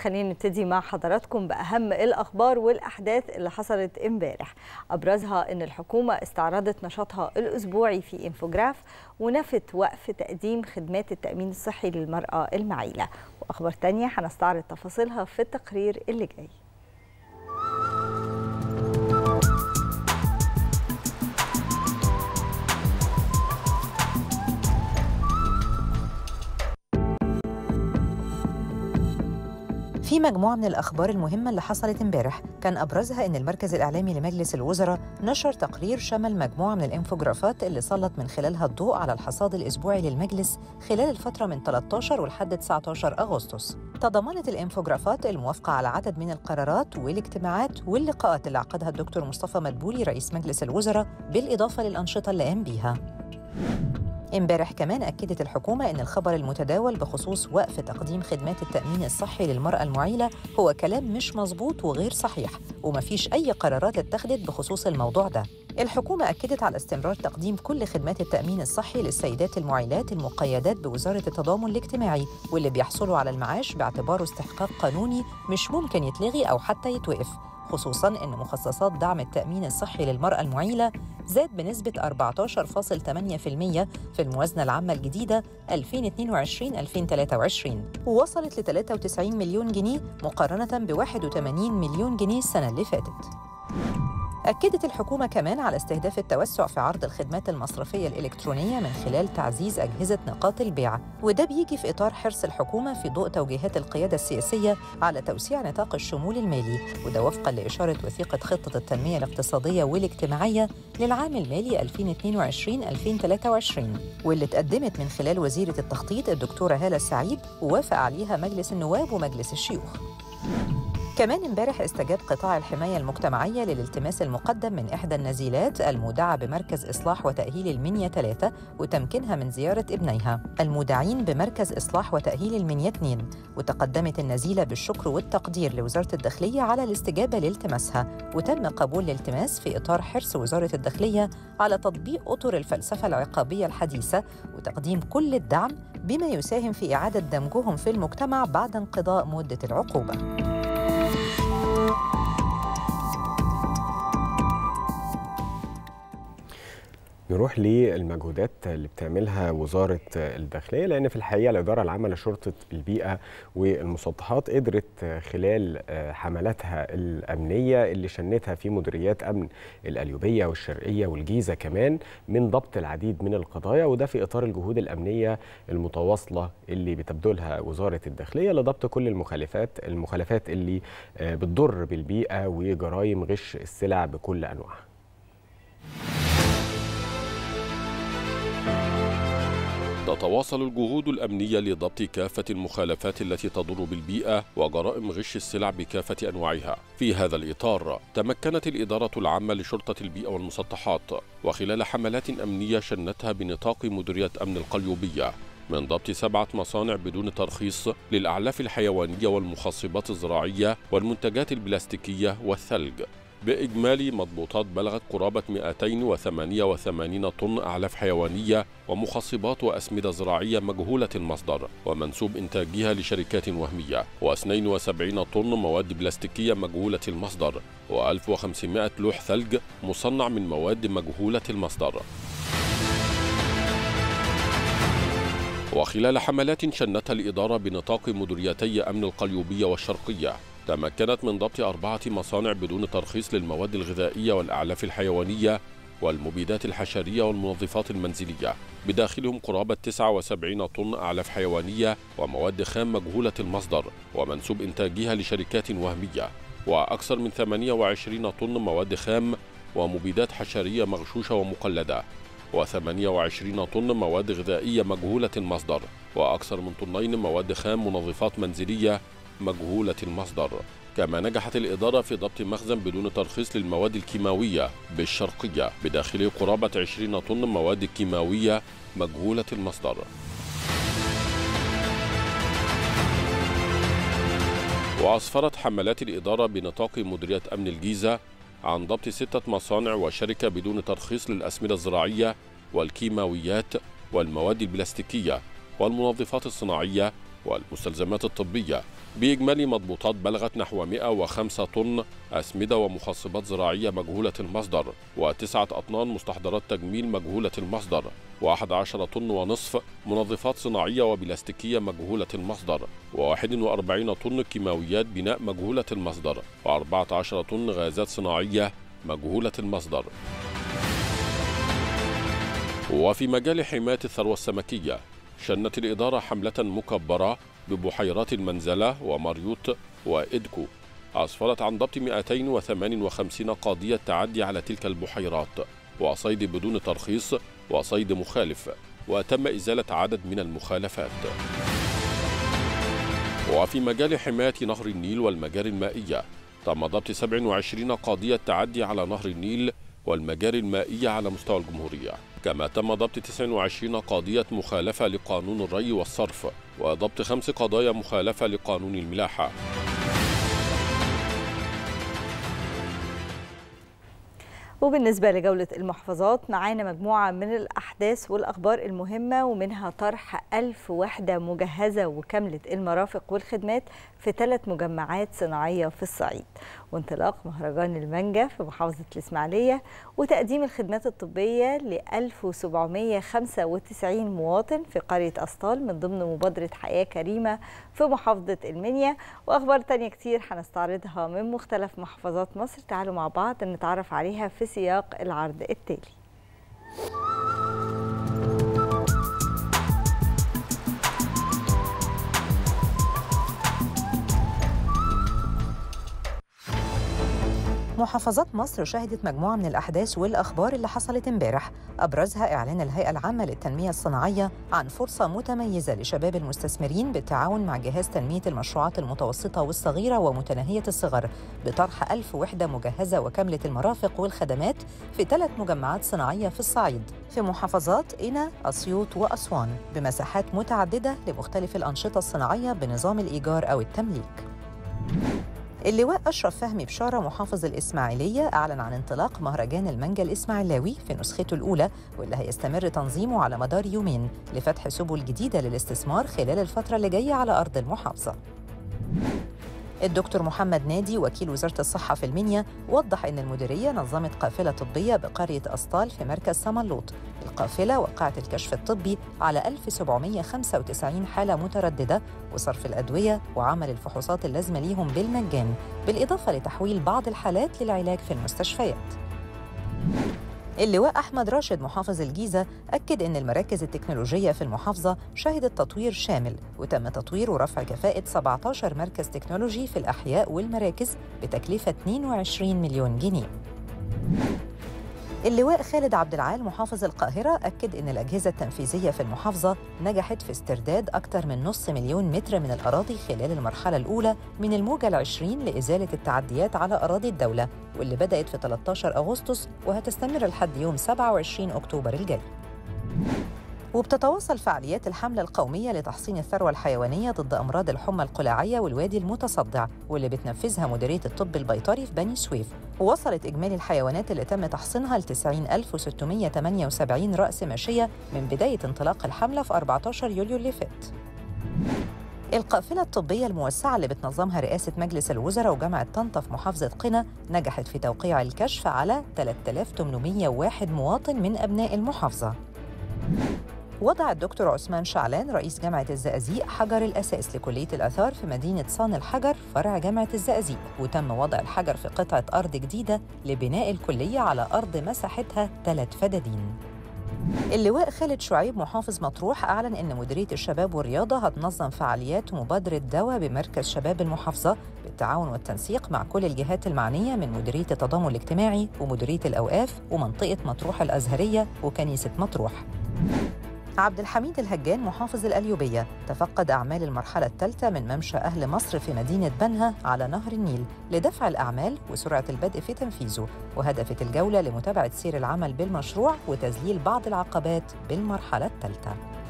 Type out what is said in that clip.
خلينا نبتدي مع حضراتكم بأهم الأخبار والأحداث اللي حصلت امبارح. أبرزها أن الحكومة استعرضت نشاطها الأسبوعي في إنفوجراف ونفت وقف تقديم خدمات التأمين الصحي للمرأة المعيلة. وأخبار تانية هنستعرض تفاصيلها في التقرير اللي جاي. في مجموعة من الأخبار المهمة اللي حصلت امبارح، كان أبرزها إن المركز الإعلامي لمجلس الوزراء نشر تقرير شمل مجموعة من الإنفوجرافات اللي سلط من خلالها الضوء على الحصاد الأسبوعي للمجلس خلال الفترة من 13 ولحد 19 أغسطس. تضمنت الإنفوجرافات الموافقة على عدد من القرارات والاجتماعات واللقاءات اللي عقدها الدكتور مصطفى مدبولي رئيس مجلس الوزراء، بالإضافة للأنشطة اللي قام بيها. امبارح كمان أكدت الحكومة أن الخبر المتداول بخصوص وقف تقديم خدمات التأمين الصحي للمرأة المعيلة هو كلام مش مظبوط وغير صحيح، ومفيش أي قرارات اتخذت بخصوص الموضوع ده. الحكومة أكدت على استمرار تقديم كل خدمات التأمين الصحي للسيدات المعيلات المقيدات بوزارة التضامن الاجتماعي، واللي بيحصلوا على المعاش باعتباره استحقاق قانوني مش ممكن يتلغي أو حتى يتوقف، خصوصاً أن مخصصات دعم التأمين الصحي للمرأة المعيلة زاد بنسبة 14.8% في الموازنة العامة الجديدة 2022-2023، ووصلت ل 93 مليون جنيه مقارنة ب 81 مليون جنيه السنة اللي فاتت. أكدت الحكومة كمان على استهداف التوسع في عرض الخدمات المصرفية الإلكترونية من خلال تعزيز أجهزة نقاط البيع، وده بيجي في إطار حرص الحكومة في ضوء توجيهات القيادة السياسية على توسيع نطاق الشمول المالي، وده وفقاً لإشارة وثيقة خطة التنمية الاقتصادية والاجتماعية للعام المالي 2022-2023، واللي اتقدمت من خلال وزيرة التخطيط الدكتورة هالة السعيد، ووافق عليها مجلس النواب ومجلس الشيوخ. كمان امبارح استجاب قطاع الحماية المجتمعية للالتماس المقدم من إحدى النزيلات المودعة بمركز إصلاح وتأهيل المنيا 3 وتمكينها من زيارة ابنيها المودعين بمركز إصلاح وتأهيل المنيا 2، وتقدمت النزيلة بالشكر والتقدير لوزارة الداخلية على الاستجابة لالتماسها، وتم قبول الالتماس في إطار حرص وزارة الداخلية على تطبيق أطر الفلسفة العقابية الحديثة وتقديم كل الدعم بما يساهم في إعادة دمجهم في المجتمع بعد انقضاء مدة العقوبة. نروح للمجهودات اللي بتعملها وزارة الداخلية، لأن في الحقيقة الإدارة العامة لشرطة البيئة والمسطحات قدرت خلال حملاتها الأمنية اللي شنتها في مديريات أمن القليوبية والشرقية والجيزة كمان من ضبط العديد من القضايا، وده في إطار الجهود الأمنية المتواصلة اللي بتبذلها وزارة الداخلية لضبط كل المخالفات اللي بتضر بالبيئة وجرائم غش السلع بكل أنواعها. تتواصل الجهود الأمنية لضبط كافة المخالفات التي تضر بالبيئة وجرائم غش السلع بكافة أنواعها. في هذا الإطار تمكنت الإدارة العامة لشرطة البيئة والمسطحات وخلال حملات أمنية شنتها بنطاق مديرية أمن القليوبية من ضبط 7 مصانع بدون ترخيص للأعلاف الحيوانية والمخصبات الزراعية والمنتجات البلاستيكية والثلج، بإجمالي مضبوطات بلغت قرابة 288 طن أعلاف حيوانية ومخصبات وأسمدة زراعية مجهولة المصدر ومنسوب إنتاجها لشركات وهمية، و72 طن مواد بلاستيكية مجهولة المصدر، و1500 لوح ثلج مصنع من مواد مجهولة المصدر. وخلال حملات شنتها الإدارة بنطاق مديريتي أمن القليوبية والشرقية تمكنت من ضبط 4 مصانع بدون ترخيص للمواد الغذائية والأعلاف الحيوانية والمبيدات الحشرية والمنظفات المنزلية، بداخلهم قرابة 79 طن أعلاف حيوانية ومواد خام مجهولة المصدر ومنسوب إنتاجها لشركات وهمية، وأكثر من 28 طن مواد خام ومبيدات حشرية مغشوشة ومقلدة، و28 طن مواد غذائية مجهولة المصدر، وأكثر من طنين مواد خام منظفات منزلية مجهولة المصدر. كما نجحت الإدارة في ضبط مخزن بدون ترخيص للمواد الكيماوية بالشرقية بداخله قرابة 20 طن مواد كيماوية مجهولة المصدر. وأسفرت حملات الإدارة بنطاق مديرية أمن الجيزة عن ضبط 6 مصانع وشركة بدون ترخيص للأسمدة الزراعية والكيماويات والمواد البلاستيكية والمنظفات الصناعية والمستلزمات الطبية بإجمالي مضبوطات بلغت نحو 105 طن أسمدة ومخصبات زراعية مجهولة المصدر، و9 أطنان مستحضرات تجميل مجهولة المصدر، و11 طن ونصف منظفات صناعية وبلاستيكية مجهولة المصدر، و41 طن كيماويات بناء مجهولة المصدر، و14 طن غازات صناعية مجهولة المصدر. وفي مجال حماية الثروة السمكية، شنت الإدارة حملة مكبرة ببحيرات المنزلة ومريوط وإدكو أسفرت عن ضبط 258 قضية تعدي على تلك البحيرات وصيد بدون ترخيص وصيد مخالف، وتم إزالة عدد من المخالفات. وفي مجال حماية نهر النيل والمجاري المائية، تم ضبط 27 قضية تعدي على نهر النيل والمجاري المائية على مستوى الجمهورية، كما تم ضبط 29 قضية مخالفة لقانون الري والصرف، وضبط 5 قضايا مخالفة لقانون الملاحة. وبالنسبة لجولة المحافظات، معانا مجموعة من الأحداث والأخبار المهمة، ومنها طرح 1000 وحدة مجهزة وكاملة المرافق والخدمات في 3 مجمعات صناعية في الصعيد، وانطلاق مهرجان المانجا في محافظة الإسماعيلية، وتقديم الخدمات الطبية ل 1795 مواطن في قرية أسطال من ضمن مبادرة حياة كريمة في محافظة المنيا، وأخبار تانية كتير هنستعرضها من مختلف محافظات مصر. تعالوا مع بعض نتعرف عليها في سياق العرض التالي. محافظات مصر شهدت مجموعة من الأحداث والأخبار اللي حصلت امبارح، أبرزها إعلان الهيئة العامة للتنمية الصناعية عن فرصة متميزة لشباب المستثمرين بالتعاون مع جهاز تنمية المشروعات المتوسطة والصغيرة ومتناهية الصغر بطرح 1000 وحدة مجهزة وكاملة المرافق والخدمات في 3 مجمعات صناعية في الصعيد في محافظات قنا، أسيوط وأسوان بمساحات متعددة لمختلف الأنشطة الصناعية بنظام الإيجار أو التمليك. اللواء أشرف فهمي بشارة محافظ الإسماعيلية أعلن عن انطلاق مهرجان المانجا الإسماعيلاوي في نسخته الأولى، واللي هيستمر تنظيمه على مدار يومين لفتح سبل جديدة للاستثمار خلال الفترة اللي جاية على أرض المحافظة. الدكتور محمد نادي وكيل وزارة الصحة في المنيا وضح أن المديرية نظمت قافلة طبية بقرية أسطال في مركز سمنلوط. القافلة وقعت الكشف الطبي على 1795 حالة مترددة وصرف الأدوية وعمل الفحوصات اللازمة ليهم بالمجان، بالإضافة لتحويل بعض الحالات للعلاج في المستشفيات. اللواء أحمد راشد محافظ الجيزة أكد أن المراكز التكنولوجية في المحافظة شهدت تطوير شامل، وتم تطوير ورفع كفاءة 17 مركز تكنولوجي في الأحياء والمراكز بتكلفة 22 مليون جنيه. اللواء خالد عبد العال محافظ القاهرة أكد أن الأجهزة التنفيذية في المحافظة نجحت في استرداد أكثر من 500,000 متر من الأراضي خلال المرحلة الأولى من الموجة 20 لإزالة التعديات على أراضي الدولة، واللي بدأت في 13 أغسطس وهتستمر لحد يوم 27 أكتوبر الجاي. وبتتواصل فعاليات الحملة القومية لتحصين الثروة الحيوانية ضد أمراض الحمى القلاعية والوادي المتصدع، واللي بتنفذها مديرية الطب البيطري في بني سويف، ووصلت إجمالي الحيوانات اللي تم تحصينها ل 90,678 رأس ماشية من بداية انطلاق الحملة في 14 يوليو اللي فات. القافلة الطبية الموسعة اللي بتنظمها رئاسة مجلس الوزراء وجامعة طنطا في محافظة قنا نجحت في توقيع الكشف على 3801 مواطن من أبناء المحافظة. وضع الدكتور عثمان شعلان رئيس جامعة الزقازيق حجر الأساس لكلية الآثار في مدينة صان الحجر فرع جامعة الزقازيق، وتم وضع الحجر في قطعة أرض جديدة لبناء الكلية على أرض مساحتها 3 فدادين. اللواء خالد شعيب محافظ مطروح أعلن أن مديرية الشباب والرياضة هتنظم فعاليات مبادرة دواء بمركز شباب المحافظة بالتعاون والتنسيق مع كل الجهات المعنية من مديرية التضامن الاجتماعي ومديرية الأوقاف ومنطقة مطروح الأزهرية وكنيسة مطروح. عبد الحميد الهجان محافظ القليوبية تفقد أعمال المرحلة الثالثة من ممشى أهل مصر في مدينة بنها على نهر النيل لدفع الأعمال وسرعة البدء في تنفيذه، وهدفت الجولة لمتابعة سير العمل بالمشروع وتذليل بعض العقبات بالمرحلة الثالثة.